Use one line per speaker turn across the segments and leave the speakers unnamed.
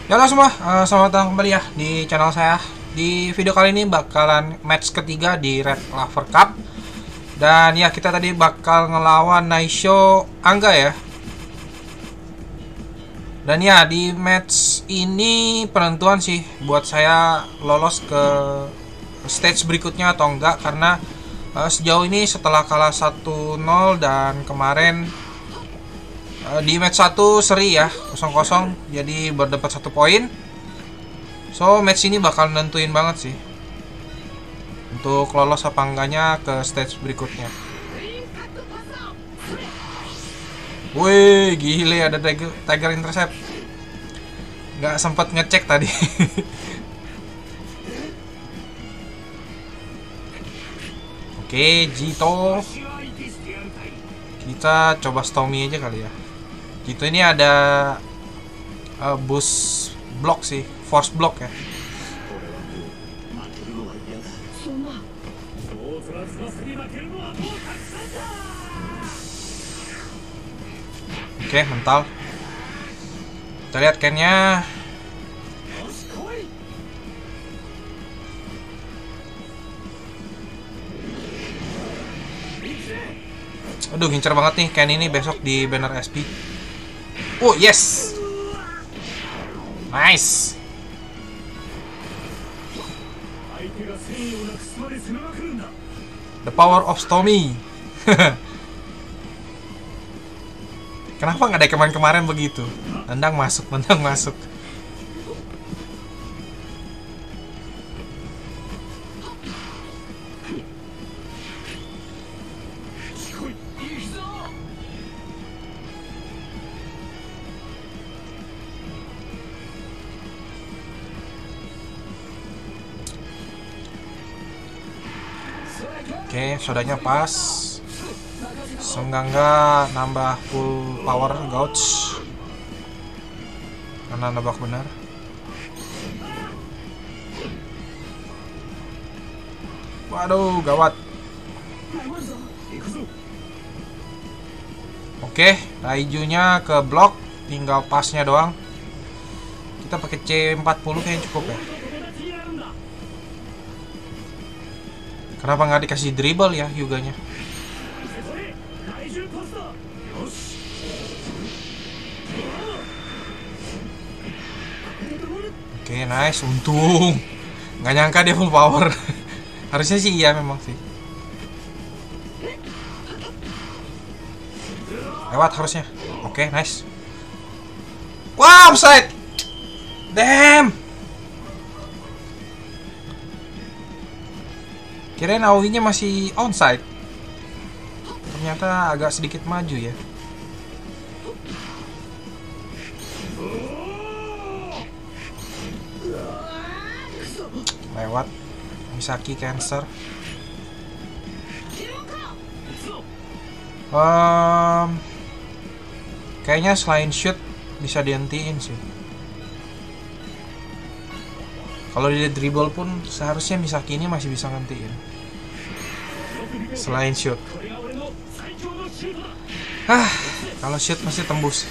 Halo semua, selamat datang kembali ya di channel saya. Di video kali ini bakalan match ketiga di Red Clover Cup. Dan ya, kita tadi bakal ngelawan Naisho Angga ya. Dan ya, di match ini penentuan sih buat saya lolos ke stage berikutnya atau enggak. Karena sejauh ini setelah kalah 1-0 dan kemarin di match 1 seri ya 0-0, jadi berdapat 1 poin. So match ini bakal nentuin banget sih untuk lolos apa enggaknya ke stage berikutnya. Wih, gile, ada Tiger Intercept. Nggak sempat ngecek tadi. Oke, Jito. Kita coba Stormy aja kali ya. Jito ini ada boost block sih, force block ya. Oke, mental. Kita lihat Ken-nya. Aduh, ngincer banget nih Ken ini besok di banner SP. Oh, yes. Nice. The power of Stormy. Kenapa nggak ada kemarin-kemarin begitu? Tendang masuk, tendang masuk. Oke, sodanya pas. Seenggak nambah full power gouge. Karena nebak benar. Waduh, gawat. Oke, Raijunya ke blok, tinggal pasnya doang. Kita pakai C40 kayaknya cukup ya. Kenapa nggak dikasih dribble ya Hyuganya? Oke, nice, untung. Nggak nyangka dia full power. Harusnya sih iya memang sih. Lewat harusnya. Oke, nice. Wow, offside. Damn. Kirain Aoi-nya masih onside. Ternyata agak sedikit maju ya. Lewat. Misaki cancer. Kayaknya selain shoot bisa dihentiin sih. Kalau dia dribble pun seharusnya Misaki ini masih bisa ngentiin. Selain shoot. Kalau shoot masih tembus.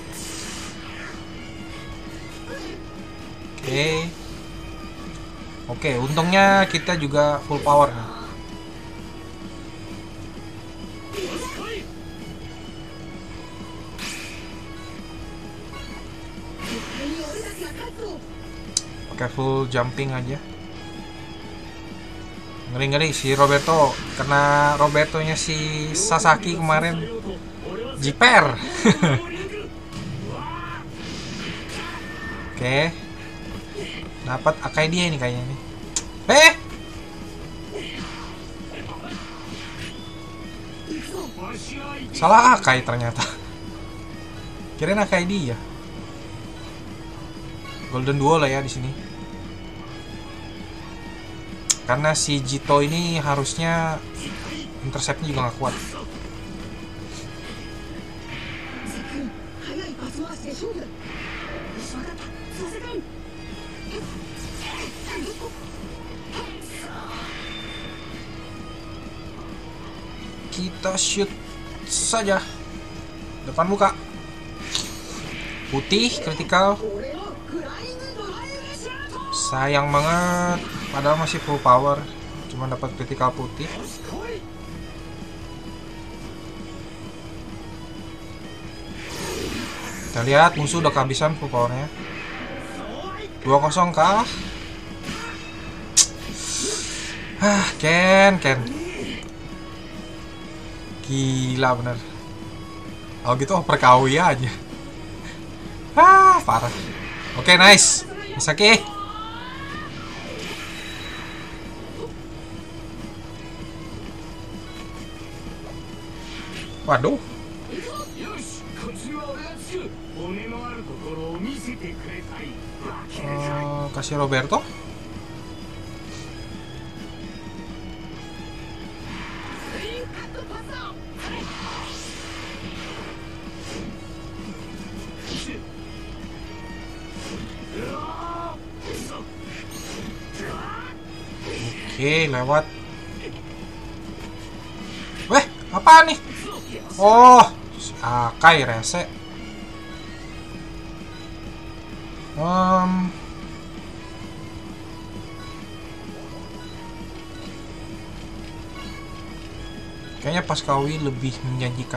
Oke, untungnya kita juga full power nih. Pakai full jumping aja. Ngeri-ngeri si Roberto, kena Robertonya si Sasaki kemarin. Jiper. Oke. Dapat Akai dia ini kayaknya nih. Salah Akai ternyata. Kirain Akai dia. Golden Duo lah ya di sini. Karena si Jito ini harusnya interceptnya juga nggak kuat. Kita shoot saja depan muka. Putih kritikal. Sayang banget, padahal masih full power, cuma dapat critical putih. Kita lihat musuh udah kehabisan full powernya. 2-0 kah? Ken. Gila bener. Oh gitu oper KW aja. Parah. Oke, nice. Misaki. Waduh. Kasih Roberto. Oke, lewat. Weh, apaan nih? Oh, Akai rese. Kayaknya pas Kawi lebih menjanjikan.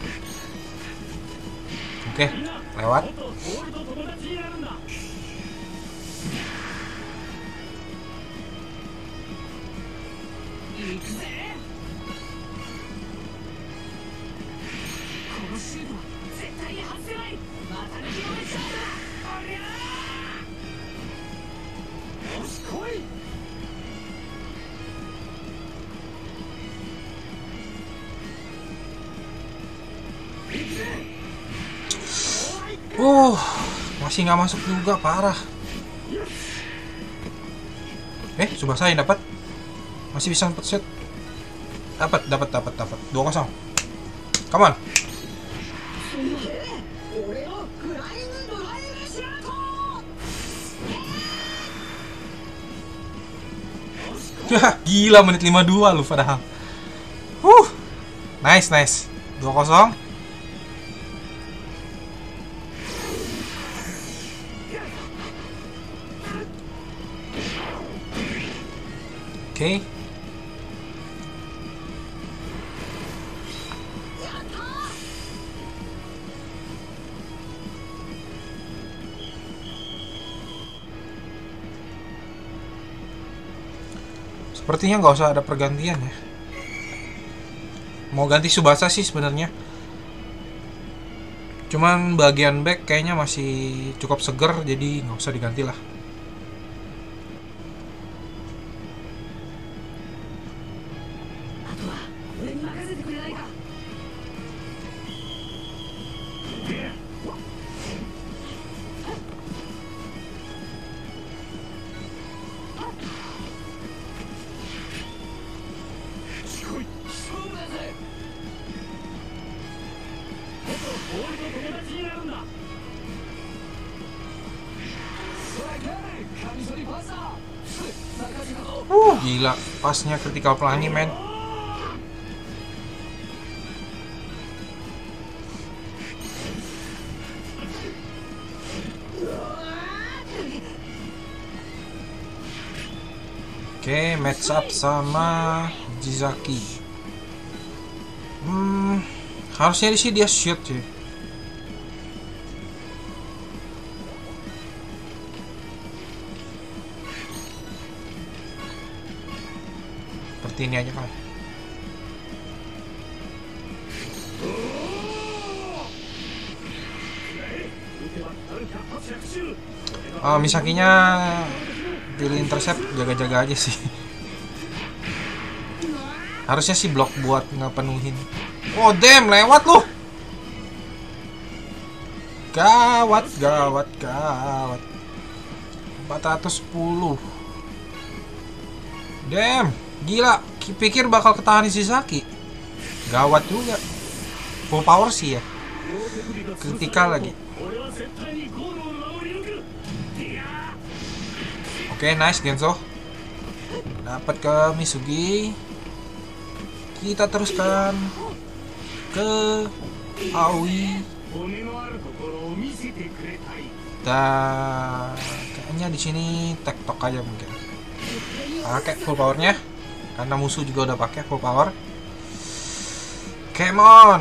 Oke, lewat. Masih nggak masuk juga, parah. Tsubasa yang dapat. Masih bisa 4 set. Dapat. 2-0. Come on. Gila, menit 52 lu padahal. Nice. 2-0. Oke. Sepertinya nggak usah ada pergantian ya. Mau ganti Tsubasa sih sebenarnya. Cuman bagian back kayaknya masih cukup seger, jadi nggak usah diganti lah. Gila, pasnya critical pelangi, men. Oke, match up sama Jizaki. Harusnya di sini dia shoot sih. Seperti ini aja kali. Misakinya pilih intercept, jaga-jaga aja sih. Harusnya sih blok buat ngepenuhin. Oh damn, lewat lu. Gawat. 410. Damn, gila. Pikir bakal ketahan Ishizaki. Gawat juga. Full power sih ya. Kritikal lagi. Oke, nice Genzo. Dapat ke Misugi. Kita teruskan ke Aoi. Kayaknya di sini tektok aja mungkin. Pakai full powernya karena musuh juga udah pakai full power. Come on.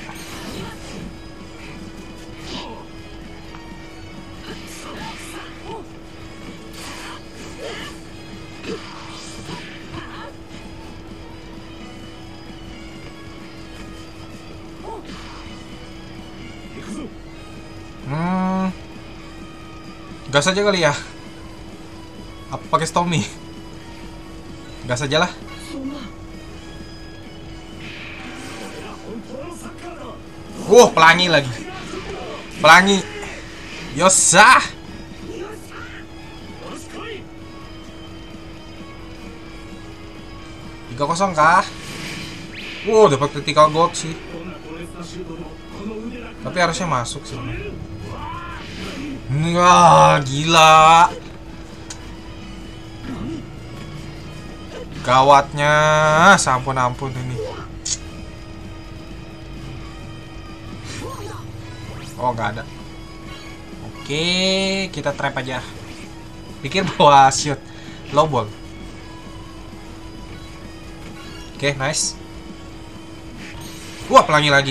Gas aja kali ya. Apa pakai Stormy? Gas aja lah. Pelangi lagi. Pelangi. Yosa. Tiga kosong kah? Dapat critical gold sih. Tapi harusnya masuk sih. Wah, gila. Gawatnya, ampun ini. Oh, nggak ada. Oke, kita trap aja. Pikir bahwa shoot low ball. Oke, nice. Wah, pelangi lagi.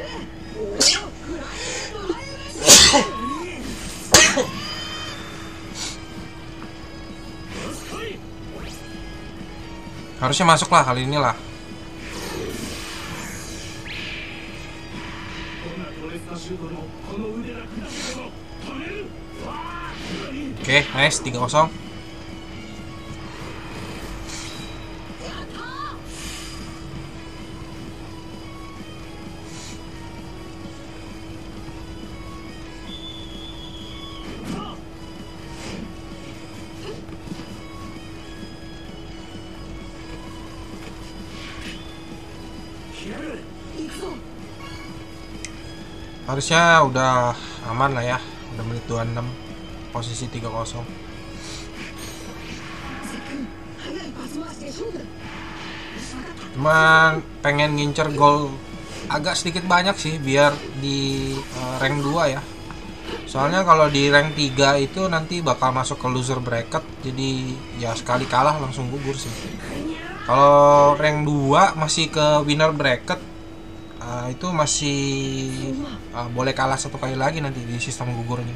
Harusnya masuk lah kali ini lah. Oke, nice, 3-0. Harusnya udah aman lah ya. Udah menit 26. Posisi 3-0. Cuman pengen ngincer gol agak sedikit banyak sih biar di rank 2 ya. Soalnya kalau di rank 3 itu nanti bakal masuk ke loser bracket. Jadi ya sekali kalah langsung gugur sih. Kalau rank 2 masih ke winner bracket, itu masih boleh kalah 1 kali lagi nanti di sistem gugurnya.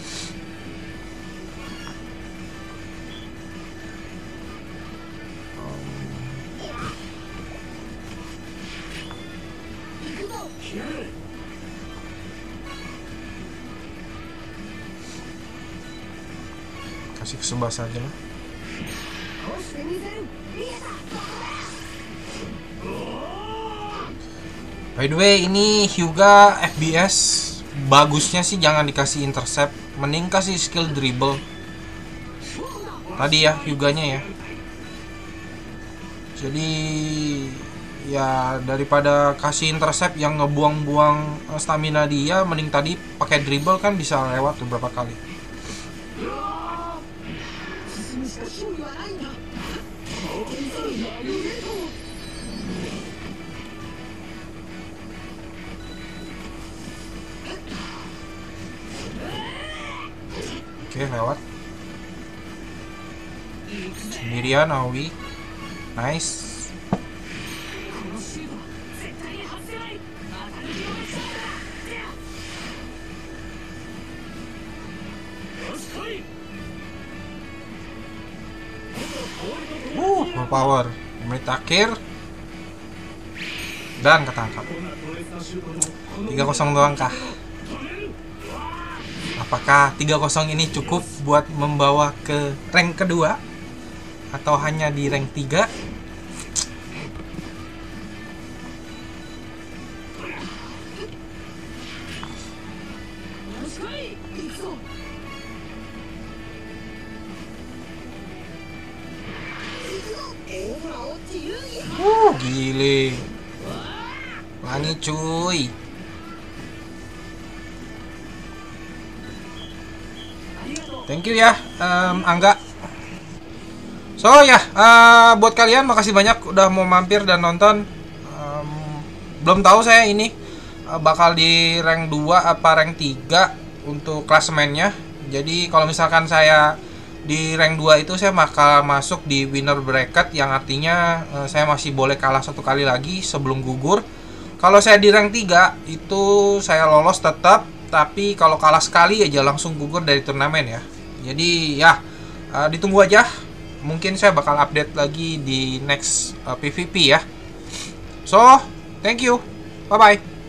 Kasih kesebas aja lah. By the way, ini Hyuga FBS bagusnya sih jangan dikasih intercept, mending kasih skill dribble. Tadi ya Hyuganya ya. Jadi ya daripada kasih intercept yang ngebuang-buang stamina dia, mending tadi pakai dribble kan bisa lewat beberapa kali. Oke, lewat. Sendirian Aoi. Nice. Full power. Menit akhir. Dan ketangkap. 3-0 doang kah? Apakah 3-0 ini cukup buat membawa ke rank kedua? Atau hanya di rank 3? Gile. Langi cuy. Thank you ya, Angga. So ya, buat kalian makasih banyak udah mau mampir dan nonton. Belum tahu saya ini bakal di rank 2 apa rank 3 untuk klasemennya. Jadi kalau misalkan saya di rank 2 itu saya bakal masuk di winner bracket, yang artinya saya masih boleh kalah satu kali lagi sebelum gugur. Kalau saya di rank 3 itu saya lolos tetap, tapi kalau kalah sekali aja langsung gugur dari turnamen ya. Jadi ya ditunggu aja. Mungkin saya bakal update lagi di next PVP ya. So, thank you. Bye bye.